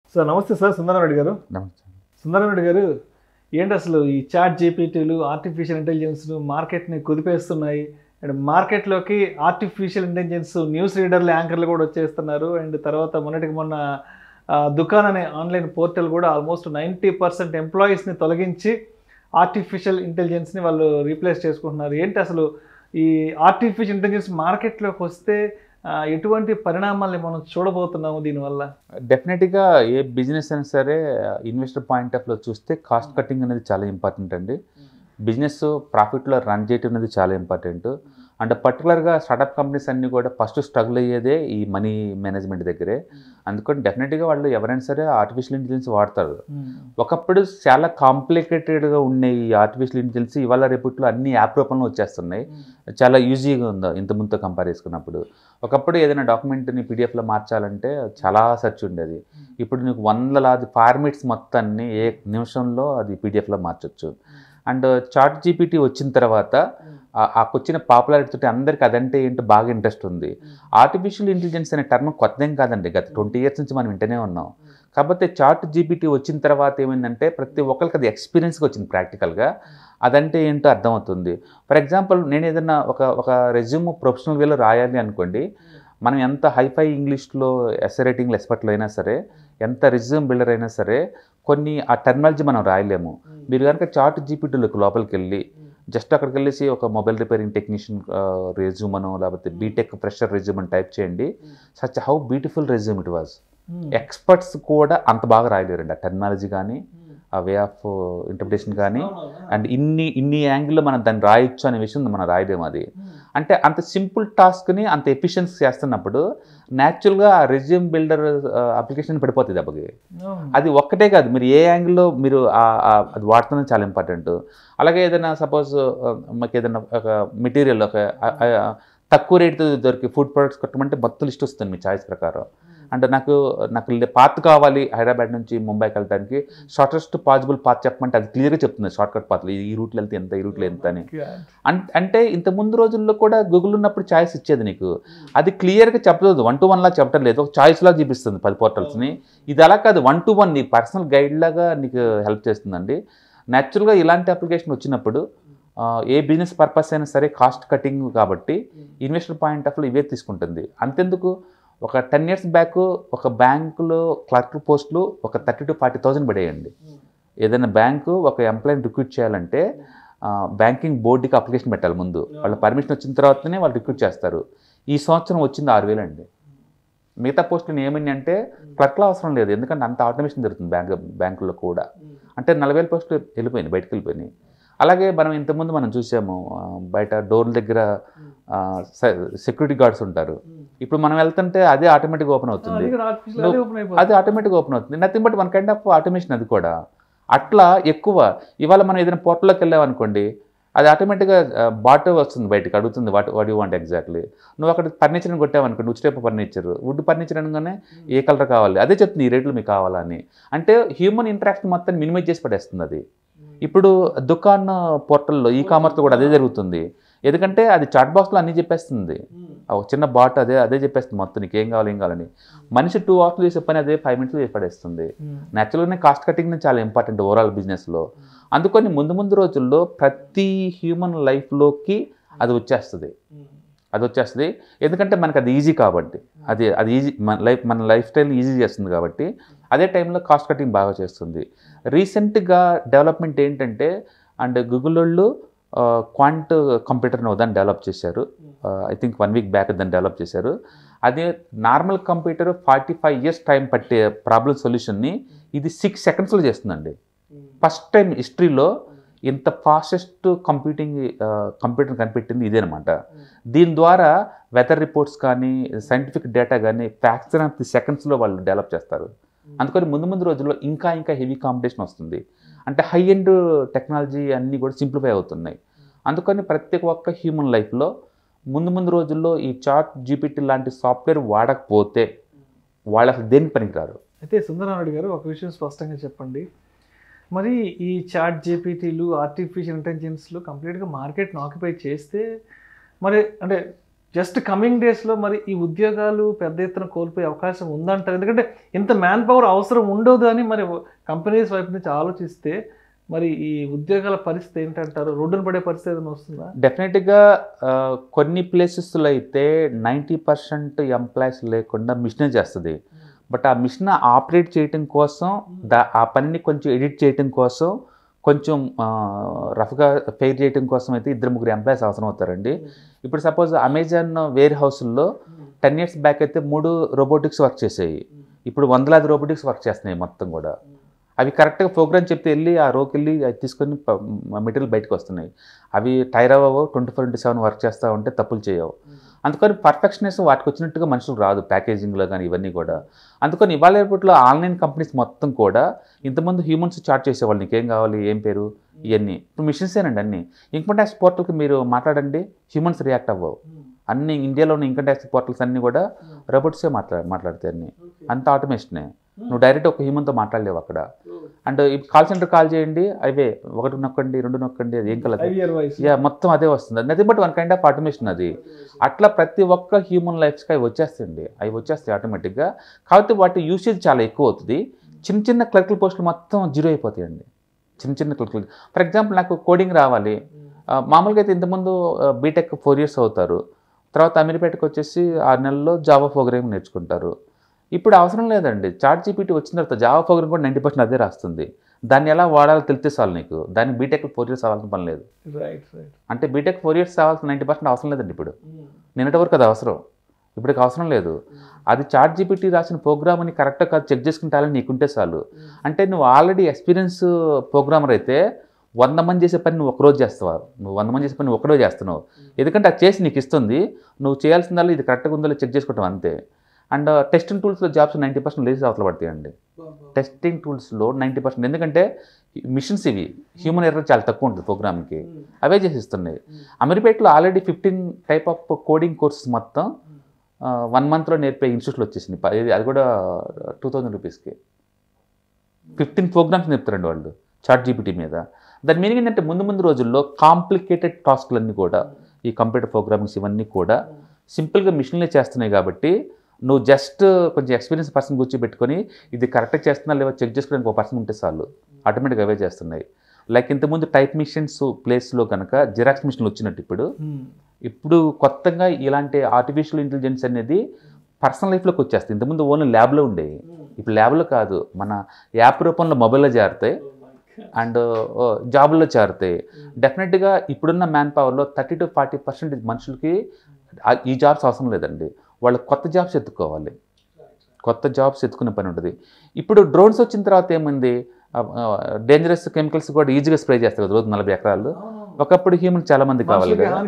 Sir నమస్తే sir సుందర రెడ్డి గారు. నమస్తే. సుందర రెడ్డి గారు, ఏంటి అసలు ఈ చాట్ జీపీటీలు ఆర్టిఫిషియల్ ఇంటెలిజెన్స్లు మార్కెట్ని కుదిపేస్తున్నాయి. అండ్ మార్కెట్లోకి ఆర్టిఫిషియల్ ఇంటెలిజెన్స్ న్యూస్ రీడర్లు, యాంకర్లు కూడా వచ్చేస్తున్నారు. అండ్ తర్వాత మొన్నటికి మొన్న దుకాన్ అనే ఆన్లైన్ పోర్టల్ కూడా ఆల్మోస్ట్ 90% ఎంప్లాయీస్ని తొలగించి ఆర్టిఫిషియల్ ఇంటెలిజెన్స్ని వాళ్ళు రీప్లేస్ చేసుకుంటున్నారు. ఏంటి అసలు ఈ ఆర్టిఫిషియల్ ఇంటెలిజెన్స్ మార్కెట్లోకి వస్తే ఎటువంటి పరిణామాల్ని మనం చూడబోతున్నాము దీనివల్ల? డెఫినెట్గా ఏ బిజినెస్ అయినా సరే ఇన్వెస్టర్ పాయింట్ ఆఫ్ లో చూస్తే కాస్ట్ కటింగ్ అనేది చాలా ఇంపార్టెంట్ అండి. బిజినెస్ ప్రాఫిట్లో రన్ చేయటం అనేది చాలా ఇంపార్టెంట్. అండ్ పర్టికులర్గా స్టార్టప్ కంపెనీస్ అన్నీ కూడా ఫస్ట్ స్ట్రగుల్ అయ్యేదే ఈ మనీ మేనేజ్మెంట్ దగ్గరే. అందుకని డెఫినెట్గా వాళ్ళు ఎవరైనా సరే ఆర్టిఫిషియల్ ఇంటెలిజెన్స్ వాడతారు. ఒకప్పుడు చాలా కాంప్లికేటెడ్గా ఉండే ఈ ఆర్టిఫిషియల్ ఇంటెలిజెన్స్ ఇవాళ రేపట్లో అన్ని యాప్ రూపంలో వచ్చేస్తున్నాయి. చాలా ఈజీగా ఉందో ఇంత ముందుతో కంపేర్ చేసుకున్నప్పుడు. ఒకప్పుడు ఏదైనా డాక్యుమెంట్ని పీడిఎఫ్లో మార్చాలంటే చాలా సెర్చ్ ఉండేది. ఇప్పుడు నీకు వందలాది ఫార్మేట్స్ మొత్తాన్ని ఏ నిమిషంలో అది పీడిఎఫ్లో మార్చొచ్చు. అండ్ చాట్ జీపీటీ వచ్చిన తర్వాత వచ్చిన పాపులారిటీతో అందరికీ అదంటే ఏంటో బాగా ఇంట్రెస్ట్ ఉంది. ఆర్టిఫిషియల్ ఇంటెలిజెన్స్ అనే టర్మ్ కొత్తదేం కాదండి, గత 20 years నుంచి మనం వింటూనే ఉన్నాం. కాకపోతే చాట్ జీపీటీ వచ్చిన తర్వాత ఏమైందంటే ప్రతి ఒక్కరికి అది ఎక్స్పీరియన్స్గా వచ్చింది. ప్రాక్టికల్గా అదంటే ఏంటో అర్థమవుతుంది. ఫర్ ఎగ్జాంపుల్ నేను ఏదైనా ఒక రెజ్యూమ్ ప్రొఫెషనల్ వేలో రాయాలి అనుకోండి, మనం ఎంత హైఫై ఇంగ్లీష్లో ఎస్ఏ రైటింగ్లో ఎక్స్పర్ట్లు అయినా సరే, ఎంత రెజ్యూమ్ బిల్డర్ అయినా సరే కొన్ని ఆ టెర్మినాలజీ మనం రాయలేము. మీరు కనుక చాట్ జీపీటీలోకి లోపలికి వెళ్ళి జస్ట్ అక్కడికి వెళ్ళేసి ఒక మొబైల్ రిపేరింగ్ టెక్నీషియన్ రెజ్యూమ్ అనో లేకపోతే బీటెక్ ఫ్రెషర్ రెజ్యూమ్ అని టైప్ చేయండి. Such how beautiful resume it was. Experts కూడా అంత బాగా రాయలేరండి. ఆ టెర్మినాలజీ కానీ ఆ వే ఆఫ్ ఇంటర్ప్రిటేషన్ కానీ అండ్ ఇన్ని యాంగిల్లో మనం దాన్ని రాయొచ్చు అనే విషయం మనం రాయలేము. అది అంటే అంత సింపుల్ టాస్క్ని అంత ఎఫిషియన్సీ చేస్తున్నప్పుడు న్యాచురల్గా ఆ రెజ్యూమ్ బిల్డర్ అప్లికేషన్ పడిపోతుంది దెబ్బకి. అది ఒక్కటే కాదు, మీరు ఏ యాంగిల్లో మీరు అది వాడుతున్నది చాలా ఇంపార్టెంట్. అలాగే ఏదైనా సపోజ్ మాకు ఏదైనా ఒక మెటీరియల్ ఒక తక్కువ రేటుతో దొరికి ఫుడ్ ప్రొడక్ట్స్ కొట్టమంటే మొత్తం లిస్ట్ వస్తుంది మీ చాయిస్ ప్రకారం. అంటే నాకు పాత్ కావాలి హైదరాబాద్ నుంచి ముంబైకి వెళ్ళడానికి, షార్టెస్ట్ పాసిబుల్ పాత్ చెప్పమంటే అది క్లియర్గా చెప్తుంది. షార్ట్కట్ పాత్లు ఈ రూట్లో వెళ్తే ఎంత, ఈ రూట్లో ఎంత అని. అంటే ఇంత ముందు రోజుల్లో కూడా గూగుల్ ఉన్నప్పుడు చాయిస్ ఇచ్చేది నీకు, అది క్లియర్గా చెప్పలేదు. 1 to 1 లా చెప్పడం లేదు, ఒక చాయిస్లా చూపిస్తుంది 10 పోర్టల్స్ని. ఇది అలా కాదు, 1 to 1 నీ పర్సనల్ గైడ్ లాగా నీకు హెల్ప్ చేస్తుందండి. న్యాచురల్గా ఇలాంటి అప్లికేషన్ వచ్చినప్పుడు ఏ బిజినెస్ పర్పస్ అయినా సరే కాస్ట్ కటింగ్ కాబట్టి ఇన్వెస్టర్ పాయింట్ ఆఫ్ లో ఇవే తీసుకుంటుంది. అంతెందుకు, ఒక 10 years బ్యాక్ ఒక బ్యాంకులో క్లర్క్ పోస్టులు ఒక 30,000 to 40,000 పడేయండి. ఏదైనా బ్యాంకు ఒక ఎంప్లాయీని రిక్రూట్ చేయాలంటే బ్యాంకింగ్ బోర్డుకి అప్లికేషన్ పెట్టాలి ముందు. వాళ్ళ పర్మిషన్ వచ్చిన తర్వాతనే వాళ్ళు రిక్రూట్ చేస్తారు. ఈ సంవత్సరం వచ్చింది 6,000 అండి. మిగతా పోస్టులు ఏమని అంటే క్లర్క్లో అవసరం లేదు, ఎందుకంటే అంత ఆటోమేషన్ జరుగుతుంది బ్యాంకుల్లో కూడా. అంటే 40,000 పోస్టులు వెళ్ళిపోయినాయి, బయటకు వెళ్ళిపోయినాయి. అలాగే మనం ఇంతకుముందు మనం చూసాము బయట డోర్ల దగ్గర సెక్యూరిటీ గార్డ్స్ ఉంటారు. ఇప్పుడు మనం వెళ్తుంటే అదే ఆటోమేటిక్గా ఓపెన్ అవుతుంది, అది ఆటోమేటిక్గా ఓపెన్ అవుతుంది. Nothing but one kind of automation అది కూడా. అట్లా ఎక్కువ ఇవాళ మనం ఏదైనా పోర్టల్లోకి వెళ్ళామనుకోండి, అది ఆటోమేటిక్గా బాట్ వస్తుంది బయటకు, అడుగుతుంది వాట్ యూ వాంట్ ఎగ్జాక్ట్లీ. నువ్వు అక్కడ ఫర్నిచర్ని కొట్టావనుకోండి, ఉచి టైప్ ఫర్నిచర్, వుడ్ ఫర్నిచర్ అనగానే ఏ కలర్ కావాలి అదే చెప్తుంది, ఈ రేట్లు మీకు కావాలని. అంటే హ్యూమన్ ఇంటరాక్షన్ మొత్తం మినిమైజ్ చేసి పడేస్తుంది అది. ఇప్పుడు దుకాన్ పోర్టల్లో ఈ కామర్స్ కూడా అదే జరుగుతుంది. ఎందుకంటే అది చాట్ బాక్స్లో అన్నీ చెప్పేస్తుంది, ఒక చిన్న బాట్ అదే చెప్పేస్తుంది మొత్తం నీకు ఏం కావాలి ఏం కావాలని. మనిషి 2 hours చేసే పని అదే 5 minutes చేసి పడేస్తుంది. న్యాచురల్గానే కాస్ట్ కటింగ్ చాలా ఇంపార్టెంట్ ఓవరాల్ బిజినెస్లో. అందుకని ముందు రోజుల్లో ప్రతి హ్యూమన్ లైఫ్లోకి అది వచ్చేస్తుంది. ఎందుకంటే మనకు అది ఈజీ కాబట్టి, అది ఈజీ మన లైఫ్ స్టైల్ని ఈజీ చేస్తుంది కాబట్టి. అదే టైంలో కాస్ట్ కటింగ్ బాగా చేస్తుంది. రీసెంట్గా డెవలప్మెంట్ ఏంటంటే అండ్ గూగుల్ వాళ్ళు క్వాంట్ కంప్యూటర్ని దాన్ని డెవలప్ చేశారు. ఐ థింక్ 1 week బ్యాక్ దాన్ని డెవలప్ చేశారు. అదే నార్మల్ కంప్యూటర్ 45 years టైం పట్టే ప్రాబ్లం సొల్యూషన్ని ఇది 6 secondsలో చేస్తుందండి. ఫస్ట్ టైం హిస్టరీలో ఇంత ఫాస్టెస్ట్ కంప్యూటర్ కనిపెట్టింది ఇదేనమాట. దీని ద్వారా వెదర్ రిపోర్ట్స్ కానీ సైంటిఫిక్ డేటా కానీ ఫ్రాక్షన్ ఆఫ్ ది సెకండ్స్లో వాళ్ళు డెవలప్ చేస్తారు. అందుకని ముందు రోజుల్లో ఇంకా హెవీ కాంపిటీషన్ వస్తుంది. అంటే హై ఎండ్ టెక్నాలజీ అన్నీ కూడా సింప్లిఫై అవుతున్నాయి. అందుకని ప్రతి ఒక్క హ్యూమన్ లైఫ్లో ముందు రోజుల్లో ఈ చాట్ జీపీటీ లాంటి సాఫ్ట్వేర్ వాడకపోతే వాళ్ళు అసలు దేనికి పనికిరారు. అయితే సుందరరామరెడ్డి గారు, ఒక విషయం స్పష్టంగా చెప్పండి. మరి ఈ చాట్ జీపీటీలు ఆర్టిఫిషియల్ ఇంటెలిజెన్స్లు కంప్లీట్గా మార్కెట్ని ఆక్యుపై చేస్తే మరి అంటే జస్ట్ కమింగ్ డేస్లో మరి ఈ ఉద్యోగాలు పెద్ద ఎత్తున కోల్పోయే అవకాశం ఉందంటారు? ఎందుకంటే ఇంత మ్యాన్ పవర్ అవసరం ఉండదు అని మరి కంపెనీస్ వైపు నుంచి ఆలోచిస్తే మరి ఈ ఉద్యోగాల పరిస్థితి ఏంటంటారు? రోడ్డున పడే పరిస్థితి ఏదైనా వస్తుందా? డెఫినెట్గా కొన్ని ప్లేసెస్లో అయితే 90% ఎంప్లాయీస్ లేకుండా మిషనే చేస్తుంది. బట్ ఆ మిషన్ ఆపరేట్ చేయటం కోసం ఆ పనిని కొంచెం ఎడిట్ చేయటం కోసం కొంచెం రఫ్గా ఫెయిర్ చేయడం కోసం అయితే 2-3 ఎంప్లాయీస్ అవసరం అవుతారండి. ఇప్పుడు సపోజ్ అమెజాన్ వేర్ హౌస్లో 10 years బ్యాక్ అయితే 3 రోబోటిక్స్ వర్క్ చేసాయి. ఇప్పుడు వందలాది రోబోటిక్స్ వర్క్ చేస్తున్నాయి మొత్తం కూడా. అవి కరెక్ట్గా ప్రోగ్రామ్ చెప్తే వెళ్ళి ఆ రోకి వెళ్ళి అది తీసుకొని మెటీరియల్ బయటకు వస్తున్నాయి. అవి టైర్ అవ్వవు, 24/7 వర్క్ చేస్తూ ఉంటే తప్పులు చేయవు. అందుకని పర్ఫెక్షనెస్ వాటికి వచ్చినట్టుగా మనుషులు రాదు ప్యాకేజింగ్లో కానీ ఇవన్నీ కూడా. అందుకని ఇవాళ రేపట్లో ఆన్లైన్ కంపెనీస్ మొత్తం కూడా ఇంతకుముందు హ్యూమన్స్ చార్ట్ చేసేవాళ్ళు, నీకేం కావాలి, ఏం పేరు, ఇవన్నీ ఇప్పుడు మిషన్సేనండి అన్నీ. ఇన్కమ్ ట్యాక్స్ పోర్టల్కి మీరు మాట్లాడండి, హ్యూమన్స్ రియాక్ట్ అవ్వవు. అన్ని ఇండియాలో ఉన్న ఇన్కమ్ ట్యాక్స్ పోర్టల్స్ అన్నీ కూడా రోబోట్సే మాట్లాడతాయి అన్నీ. అంత ఆటోమేషనే. నువ్వు డైరెక్ట్ ఒక హ్యూమన్తో మాట్లాడలేవు అక్కడ. అండ్ కాల్ సెంటర్ కాల్ చేయండి, అవే 1 నొక్కండి 2 నొక్కండి, అది ఏం కలదు, మొత్తం అదే వస్తుంది. అది బట్ 1 kind of ఆటోమేషన్ అది. అట్లా ప్రతి ఒక్క హ్యూమన్ లైఫ్స్కి అవి వచ్చేస్తాయండి, అవి వచ్చేస్తాయి ఆటోమేటిక్గా. కాబట్టి వాటి యూసేజ్ చాలా ఎక్కువ అవుతుంది. చిన్న చిన్న క్లర్కల్ పోస్టులు మొత్తం జీరో అయిపోతాయండి. చిన్న క్లర్కల్. ఫర్ ఎగ్జాంపుల్ నాకు కోడింగ్ రావాలి, మామూలుగా అయితే ఇంతకుముందు బీటెక్ 4 years అవుతారు, తర్వాత అమీర్పేటకు వచ్చేసి 6 నెలల్లో జావా ప్రోగ్రామింగ్ నేర్చుకుంటారు. ఇప్పుడు అవసరం లేదండి. చాట్ జీపీటీ వచ్చిన తర్వాత జావా ప్రోగ్రామ్ కూడా 90% అదే రాస్తుంది. దాన్ని ఎలా వాడాలో తెలిస్తే చాలు నీకు. దానికి బీటెక్ 4 years అవ్వాల్సిన పని లేదు. అంటే బీటెక్ 4 years అవ్వాల్సిన 90% అవసరం లేదండి ఇప్పుడు. నిన్నటి వరకు అది అవసరం, ఇప్పటికి అవసరం లేదు. అది చాట్ జీపీటీ రాసిన ప్రోగ్రామ్ని కరెక్ట్గా కాదు చెక్ చేసుకుంటాలని నీకుంటే చాలు. అంటే నువ్వు ఆల్రెడీ ఎక్స్పీరియన్స్ ప్రోగ్రామర్ అయితే 100 మంది చేసే పని నువ్వు ఒకరోజు చేస్తావా? నువ్వు 100 మంది చేసే పని ఒకరోజు చేస్తున్నావు. ఎందుకంటే అది చేసి నీకు ఇస్తుంది, నువ్వు చేయాల్సిందల్లా ఇది కరెక్ట్గా ఉందో చెక్ చేసుకుంటాం అంతే. అండ్ టెస్టింగ్ టూల్స్లో జాబ్స్ 90% లేసి అవతల పడతాయండి. టెస్టింగ్ టూల్స్లో 90%, ఎందుకంటే మిషన్స్ ఇవి, హ్యూమన్ ఎర్రర్ చాలా తక్కువ ఉంటుంది ప్రోగ్రామ్కి, అవే చేసిస్తున్నాయి. అమీర్పేటలో already 15 type of coding courses మొత్తం 1 monthలో నేర్పే ఇన్స్టిట్యూట్లు వచ్చేసింది. అది కూడా 2000 రూపీస్కి 15 ప్రోగ్రామ్స్ నేర్పుతారండి వాళ్ళు చాట్ జీపీటీ మీద. దాని మీనింగ్ ఏంటంటే ముందు రోజుల్లో కాంప్లికేటెడ్ టాస్క్లన్నీ కూడా ఈ కంప్యూటర్ ప్రోగ్రామింగ్స్ ఇవన్నీ కూడా సింపుల్గా మిషన్లే చేస్తున్నాయి. కాబట్టి నువ్వు జస్ట్ కొంచెం ఎక్స్పీరియన్స్ పర్సన్ కూర్చోబెట్టుకొని ఇది కరెక్ట్గా చేస్తున్నా లేవో చెక్ చేసుకోవడానికి ఒక పర్సన్ ఉంటే చాలు, ఆటోమేటిక్గా అవే చేస్తున్నాయి. లైక్ ఇంతకుముందు టైప్ మిషన్స్ ప్లేస్లో కనుక జిరాక్స్ మిషన్లు వచ్చినట్టు ఇప్పుడు కొత్తగా ఇలాంటి ఆర్టిఫిషియల్ ఇంటెలిజెన్స్ అనేది పర్సనల్ లైఫ్లోకి వచ్చేస్తుంది. ఇంతకుముందు ఓన్లీ ల్యాబ్లో ఉండేవి, ఇప్పుడు ల్యాబ్లో కాదు, మన యాప్ రూపంలో మొబైల్లో చేరుతాయి అండ్ జాబుల్లో చేరుతాయి. డెఫినెట్గా ఇప్పుడున్న మ్యాన్ పవర్లో 30 to 40% మనుషులకి ఈ జాబ్స్ అవసరం లేదండి. వాళ్ళు కొత్త జాబ్స్ ఎత్తుకోవాలి, కొత్త జాబ్స్ ఎత్తుకునే పని ఉంటుంది. ఇప్పుడు డ్రోన్స్ వచ్చిన తర్వాత ఏమైంది, డేంజరస్ కెమికల్స్ కూడా ఈజీగా స్ప్రే చేస్తారు కదా రోజు 40 ఎకరాలు. ఒకప్పుడు హ్యూమన్ చాలా మంది కావాలి కదా,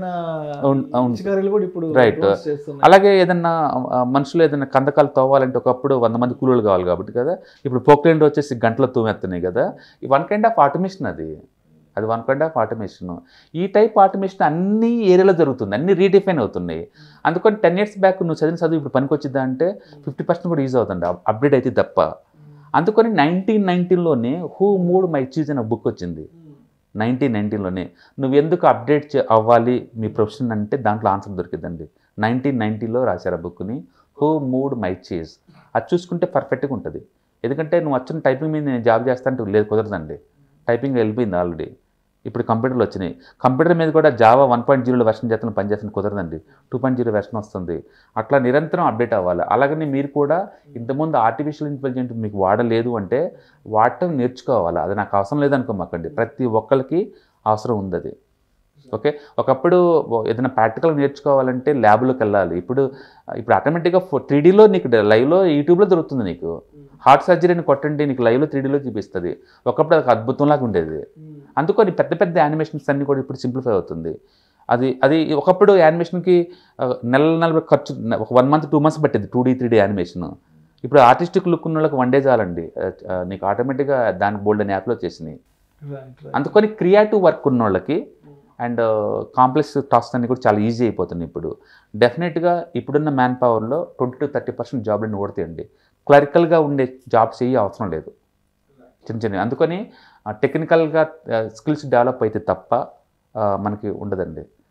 రైట్. అలాగే ఏదన్నా మనుషులు ఏదైనా కందకాలు తవ్వాలంటే ఒకప్పుడు 100 మంది కూలీలు కావాలి కాబట్టి కదా, ఇప్పుడు పోక్లైన్ వచ్చేసి గంటలో తూమెత్తున్నాయి కదా. ఈ 1 kind of ఆటోమేషన్ అది 1 kind of ఆటోమేషన్. ఈ టైప్ ఆటోమేషన్ అన్ని ఏరియాలో జరుగుతుంది, అన్ని రీడిఫైన్ అవుతున్నాయి. అందుకని 10 years బ్యాక్ నువ్వు చదివిన చదువు ఇప్పుడు పనికి వచ్చిద్దా అంటే 50% కూడా యూజ్ అవుతుంది, అప్డేట్ అయితే తప్ప. అందుకని 1919లోనే హూ మూడ్ మై చీజ్ అనే బుక్ వచ్చింది. 1919లోనే నువ్వు ఎందుకు అప్డేట్ అవ్వాలి మీ ప్రొఫెషన్ అంటే దాంట్లో ఆన్సర్ దొరికిందండి. 1990లో రాశారు ఆ బుక్ని, హూ మూడ్ మై చీజ్. అది చూసుకుంటే పర్ఫెక్ట్గా ఉంటుంది. ఎందుకంటే నువ్వు వచ్చిన టైపింగ్ మీద నేను జాబ్ చేస్తా అంటే లేదు, కుదరదండి. టైపింగ్ వెళ్ళిపోయింది ఆల్రెడీ. ఇప్పుడు కంప్యూటర్లు వచ్చినాయి, కంప్యూటర్ మీద కూడా జావా 1.0 వెర్షన్ చేతను పనిచేస్తుంది, కుదరదండి. 2.0 వెర్షన్ వస్తుంది. అట్లా నిరంతరం అప్డేట్ అవ్వాలి. అలాగని మీరు కూడా ఇంతకుముందు ఆర్టిఫిషియల్ ఇంటెలిజెన్స్ మీకు వాడలేదు అంటే వాడటం నేర్చుకోవాలి. అది నాకు అవసరం లేదనుకోమాకండి, ప్రతి ఒక్కరికి అవసరం ఉంది అది. ఓకే, ఒకప్పుడు ఏదైనా ప్రాక్టికల్ నేర్చుకోవాలంటే ల్యాబ్లోకి వెళ్ళాలి. ఇప్పుడు ఆటోమేటిక్గా 3Dలో నీకు లైవ్లో యూట్యూబ్లో దొరుకుతుంది. నీకు హార్ట్ సర్జరీని కొట్టండి, నీకు లైవ్లో 3Dలో చూపిస్తుంది. ఒకప్పుడు అది అద్భుతంలాగా ఉండేది. అందుకని పెద్ద యానిమేషన్స్ అన్నీ కూడా ఇప్పుడు సింప్లిఫై అవుతుంది. అది ఒకప్పుడు యానిమేషన్కి నెల ఖర్చు, ఒక 1 month 2 months పట్టేది 2D 3D యానిమేషన్. ఇప్పుడు ఆర్టిస్టిక్ లుక్ ఉన్న వాళ్ళకి 1 day చాలండి, నీకు ఆటోమేటిక్గా దానికి బోల్డ్ అని యాప్లో వచ్చేసినాయి. అందుకని క్రియేటివ్ వర్క్ ఉన్న వాళ్ళకి అండ్ కాంప్లెక్స్ టాస్క్ అన్నీ కూడా చాలా ఈజీ అయిపోతుంది. ఇప్పుడు డెఫినెట్గా ఇప్పుడున్న మ్యాన్ పవర్లో 20 to 30% జాబ్లను ఓడతాయండి. క్లరికల్గా ఉండే జాబ్స్ ఏ అవసరం లేదు, చిన్న. అందుకని టెక్నికల్గా స్కిల్స్ డెవలప్ అయితే తప్ప మనకి ఉండదండి.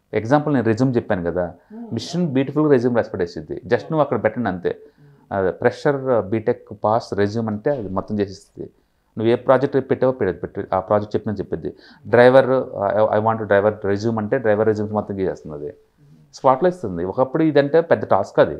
ఎగ్జాంపుల్ నేను రెజ్యూమ్ చెప్పాను కదా, మిషన్ బ్యూటిఫుల్గా రెజ్యూమ్ రాసి పెట్టేసింది. జస్ట్ నువ్వు అక్కడ పెట్టండి అంతే. ప్రెషర్ బీటెక్ పాస్ రెజ్యూమ్ అంటే అది మొత్తం చేసిస్తుంది. నువ్వు ఏ ప్రాజెక్ట్ పెట్టావో పెట్టు, ఆ ప్రాజెక్ట్ చెప్పిన చెప్పిద్ది. Driver I want driver resume అంటే డ్రైవర్ రెజ్యూమ్స్ మొత్తం చేసేస్తుంది అది, స్పాట్లో ఇస్తుంది. ఒకప్పుడు ఇదంటే పెద్ద టాస్క్ అది.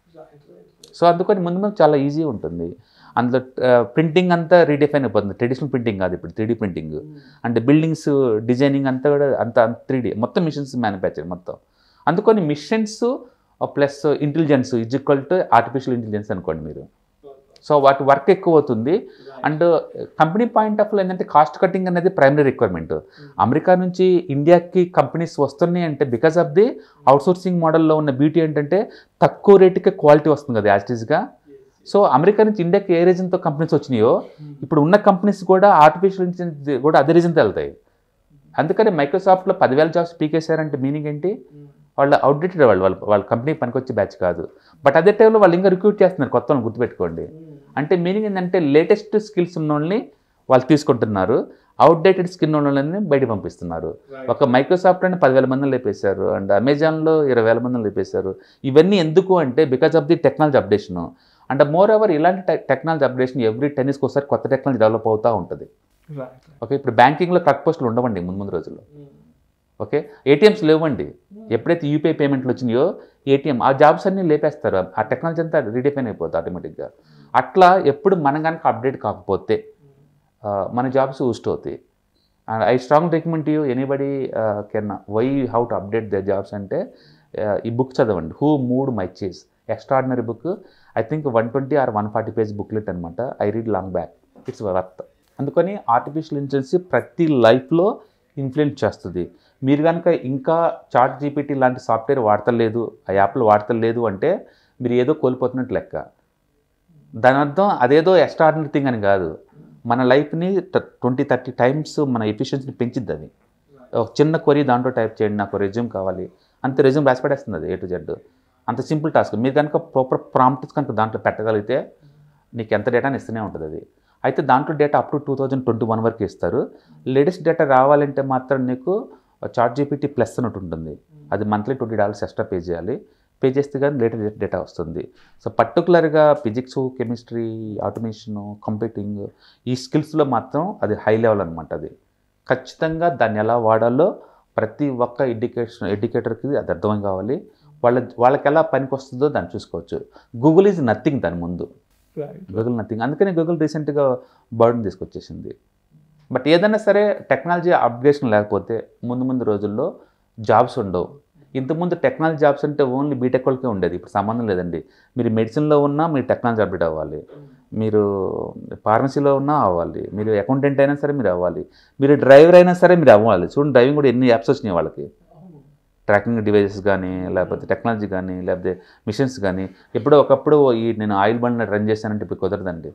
సో అందుకని ముందు ముందు చాలా ఈజీ ఉంటుంది. అందులో ప్రింటింగ్ అంతా రీడిఫైన్ అయిపోతుంది. ట్రెడిషనల్ ప్రింటింగ్ కాదు ఇప్పుడు 3D ప్రింటింగ్. అంటే బిల్డింగ్స్ డిజైనింగ్ అంతా కూడా అంత 3D మొత్తం మిషన్స్ మ్యానుఫ్యాక్చర్ మొత్తం. అందుకని machines plus intelligence is equal to artificial intelligence అనుకోండి మీరు. సో వాటి వర్క్ ఎక్కువ అవుతుంది. And company point of view ఏంటంటే కాస్ట్ కటింగ్ అనేది ప్రైమరీ రిక్వైర్మెంట్. అమెరికా నుంచి ఇండియాకి కంపెనీస్ వస్తున్నాయి అంటే బికాస్ ఆఫ్ ది అవుట్సోర్సింగ్ మోడల్లో ఉన్న బ్యూటీ ఏంటంటే తక్కువ రేటుకే క్వాలిటీ వస్తుంది కదా యాస్టీస్గా. సో అమెరికా నుంచి ఇండియాకి ఏ రీజన్తో కంపెనీస్ వచ్చినాయో ఇప్పుడు ఉన్న కంపెనీస్ కూడా ఆర్టిఫిషియల్ ఇంటెలిజెన్స్ కూడా అదే రీజన్తో వెళ్తాయి. అందుకని మైక్రోసాఫ్ట్లో 10,000 జాబ్స్ పీకేశారంటే మీనింగ్ ఏంటి? వాళ్ళు అవుట్డేటెడ్ వాళ్ళ కంపెనీ పనికొచ్చే బ్యాచ్ కాదు. బట్ అదే టైంలో వాళ్ళు ఇంకా రిక్రూట్ చేస్తున్నారు కొత్త వాళ్ళని, గుర్తుపెట్టుకోండి. అంటే మీనింగ్ ఏంటంటే లేటెస్ట్ స్కిల్స్ ఉన్న వాళ్ళని వాళ్ళు తీసుకుంటున్నారు, అవుట్డేటెడ్ స్కిల్ ఉన్న వాళ్ళని బయట పంపిస్తున్నారు. ఒక మైక్రోసాఫ్ట్లోనే 10,000 మందిని లేపేశారు, అండ్ అమెజాన్లో 20,000 మందిని లేపేశారు. ఇవన్నీ ఎందుకు అంటే because of the technology updation. And moreover ఇలాంటి టెక్నాలజీ అప్డేషన్ ఎవ్రీ 10 yearsకి ఒకసారి కొత్త టెక్నాలజీ డెవలప్ అవుతూ ఉంటుంది. ఓకే, ఇప్పుడు బ్యాంకింగ్లో క్లర్క్ పోస్టులు ఉండవండి ముందు రోజుల్లో. ఓకే, ఏటీఎంస్ లేవండి. ఎప్పుడైతే యూపీఐ పేమెంట్లు వచ్చినాయో ఏటీఎం ఆ జాబ్స్ అన్నీ లేపేస్తారు. ఆ టెక్నాలజీ అంతా రీడిఫైన్ అయిపోతుంది ఆటోమేటిక్గా. అట్లా ఎప్పుడు మనం కనుక అప్డేట్ కాకపోతే మన జాబ్స్ ఊస్ట్ అవుతాయి. And I strong recommend you anybody can why how to update the jobs అంటే ఈ బుక్ చదవండి, who moved my cheese. Extraordinary book. I think 120 or 140 page booklet అనమాట. I read long back, it's worth. అందుకని artificial intelligence ప్రతి లైఫ్లో influence చేస్తుంది. మీరు కనుక ఇంకా చాట్ జీపీటీ లాంటి సాఫ్ట్వేర్ వాడతలేదు, ఆ యాప్లు వాడతలేదు అంటే మీరు ఏదో కోల్పోతున్నట్టు లెక్క. దాని అర్థం అదేదో ఎక్స్ట్రాడినరీ థింగ్ అని కాదు. మన లైఫ్ని 20-30 times మన ఎఫిషియన్సీని పెంచిద్ది అది. ఒక చిన్న క్వరీ దాంట్లో టైప్ చేయండి, నాకు రెజ్యూమ్ కావాలి అంతే, రెజ్యూమ్ రాసి పడేస్తుంది అది A to Z. అంత సింపుల్ టాస్క్. మీరు కనుక ప్రాపర్ ప్రాంప్ట్స్ కనుక దాంట్లో పెట్టగలిగితే నీకు ఎంత డేటాని ఇస్తూనే ఉంటుంది అది. అయితే దాంట్లో డేటా అప్ టు 2021 వరకు ఇస్తారు. లేటెస్ట్ డేటా రావాలంటే మాత్రం నీకు చాట్ జీపీటీ ప్లస్ అన్నట్టు ఉంటుంది. అది మంత్లీ $20 ఎక్స్ట్రా పే చేయాలి. పే చేస్తే కానీ లేటెస్ట్ డేటా వస్తుంది. సో పర్టికులర్గా ఫిజిక్స్, కెమిస్ట్రీ, ఆటోమేషను, కంప్యూటింగ్ ఈ స్కిల్స్లో మాత్రం అది హై లెవెల్ అనమాట. అది ఖచ్చితంగా దాన్ని ఎలా వాడాలో ప్రతి ఒక్క ఎడ్యుకేటర్కి అది అర్థం కావాలి. వాళ్ళకి ఎలా పనికి వస్తుందో దాన్ని చూసుకోవచ్చు. గూగుల్ ఈజ్ నథింగ్ దాని ముందు. Google nothing. అందుకని గూగుల్ రీసెంట్గా బర్డ్ని తీసుకొచ్చేసింది. బట్ ఏదైనా సరే టెక్నాలజీ అప్డేషన్ లేకపోతే ముందు రోజుల్లో జాబ్స్ ఉండవు. ఇంతకుముందు టెక్నాలజీ జాబ్స్ అంటే ఓన్లీ బీటెక్ వాళ్ళకే ఉండేది. ఇప్పుడు సంబంధం లేదండి. మీరు మెడిసిన్లో ఉన్నా మీరు టెక్నాలజీ అప్డేట్ అవ్వాలి, మీరు ఫార్మసీలో ఉన్నా అవ్వాలి, మీరు అకౌంటెంట్ అయినా సరే మీరు అవ్వాలి, మీరు డ్రైవర్ అయినా సరే మీరు అవ్వాలి. చూడండి డ్రైవింగ్ కూడా ఎన్ని యాప్స్ వచ్చినాయి వాళ్ళకి. ట్రాకింగ్ డివైసెస్ కానీ, లేకపోతే టెక్నాలజీ కానీ, లేకపోతే మిషన్స్ కానీ. ఎప్పుడో ఒకప్పుడు నేను ఆయిల్ బండ్ రన్ చేశానంటే ఇప్పుడు కుదరదండి.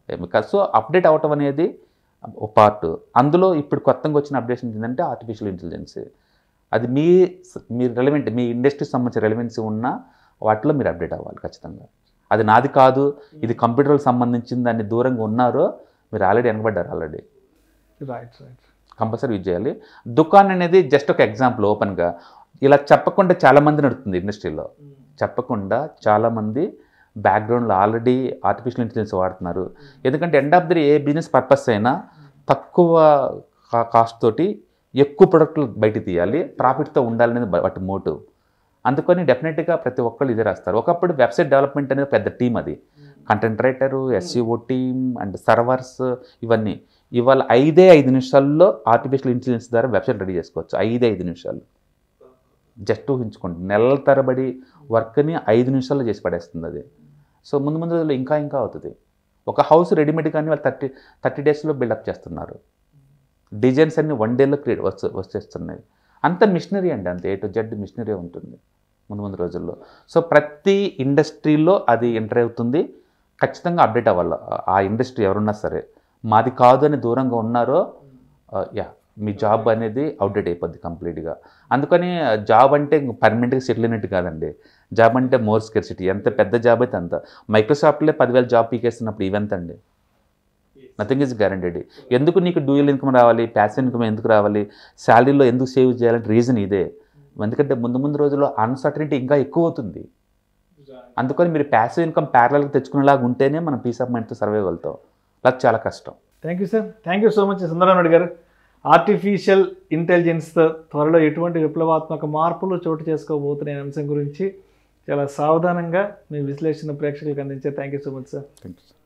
సో అప్డేట్ అవ్వటం అనేది ఒక పార్ట్. అందులో ఇప్పుడు కొత్తగా వచ్చిన అప్డేషన్ ఏంటంటే ఆర్టిఫిషియల్ ఇంటెలిజెన్స్. అది మీరు రెలవెంట్, మీ ఇండస్ట్రీకి సంబంధించిన రెలవెన్సీ ఉన్న వాటిలో మీరు అప్డేట్ అవ్వాలి ఖచ్చితంగా. అది నాది కాదు, ఇది కంప్యూటర్కి సంబంధించింది దాన్ని దూరంగా ఉన్నారో మీరు ఆల్రెడీ వెనకబడ్డారు ఆల్రెడీ. రైట్. కంపల్సరీ యూజ్ చేయాలి. దుకాన్ అనేది జస్ట్ ఒక ఎగ్జాంపుల్. ఓపెన్గా ఇలా చెప్పకుండా చాలామంది నడుస్తుంది ఇండస్ట్రీలో. చెప్పకుండా చాలామంది బ్యాక్గ్రౌండ్లో ఆల్రెడీ ఆర్టిఫిషియల్ ఇంటెలిజెన్స్ వాడుతున్నారు. ఎందుకంటే ఎండ్ ఆఫ్ ది ఏ బిజినెస్ పర్పస్ అయినా తక్కువ కాస్ట్ తోటి ఎక్కువ ప్రొడక్ట్లు బయట తీయాలి, ప్రాఫిట్తో ఉండాలనేది వాటి మోటివ్. అందుకని డెఫినెట్గా ప్రతి ఒక్కళ్ళు ఇదే రాస్తారు. ఒకప్పుడు వెబ్సైట్ డెవలప్మెంట్ అనేది పెద్ద టీం. అది content writer, SEO team and servers ఇవన్నీ. ఇవాళ 5 నిమిషాల్లో ఆర్టిఫిషియల్ ఇంటెలిజెన్స్ ద్వారా వెబ్సైట్ రెడీ చేసుకోవచ్చు. 5 నిమిషాలు. జస్ట్ ఊహించుకోండి, నెలల తరబడి వర్క్ని 5 నిమిషాల్లో చేసి పడేస్తుంది అది. సో ముందు రోజుల్లో ఇంకా అవుతుంది. ఒక హౌస్ రెడీమేడ్ కానీ వాళ్ళు 30 daysలో బిల్డప్ చేస్తున్నారు. డిజైన్స్ అన్ని 1 dayలో వచ్చేస్తున్నాయి. అంత మిషనరీ అండి, అంత A to Z మిషనరీ ఉంటుంది ముందు రోజుల్లో. సో ప్రతి ఇండస్ట్రీలో అది ఎంటర్ అవుతుంది. ఖచ్చితంగా అప్డేట్ అవ్వాలి ఆ ఇండస్ట్రీ ఎవరున్నా సరే. మాది కాదు అని దూరంగా ఉన్నారో మీ జాబ్ అనేది అవుట్డేట్ అయిపోద్ది కంప్లీట్గా. అందుకని జాబ్ అంటే పర్మనెంట్గా సెటిల్ అయినట్టు కాదండి. జాబ్ అంటే మోర్ స్కేర్సిటీ. ఎంత పెద్ద జాబ్ అయితే అంత. మైక్రోసాఫ్ట్లో 10,000 జాబ్ పీకేస్తున్నప్పుడు ఈవెంత అండి. Nothing is guaranteed. ఎందుకు నీకు డ్యూయల్ ఇన్కమ్ రావాలి, ప్యాసివ్ ఇన్కమ్ ఎందుకు రావాలి, శాలరీలో ఎందుకు సేవ్ చేయాలంటే రీజన్ ఇదే. ఎందుకంటే ముందు రోజుల్లో అన్సర్టనిటీ ఇంకా ఎక్కువ అవుతుంది. అందుకని మీరు ప్యాసివ్ ఇన్కమ్ ప్యారలల్గా తెచ్చుకునేలాగా ఉంటేనే మనం పీస్ ఆఫ్ మైండ్తో సర్వైవ్ అవుతాం. అది చాలా కష్టం. Thank you sir. Thank you so much Sundaram Reddy గారు. ఆర్టిఫిషియల్ ఇంటెలిజెన్స్తో త్వరలో ఎటువంటి విప్లవాత్మక మార్పులు చోటు చేసుకోబోతున్న అంశం గురించి చాలా సావధానంగా మీ విశ్లేషణ ప్రేక్షకులకు అందించారు. Thank you so much sir. Thank you.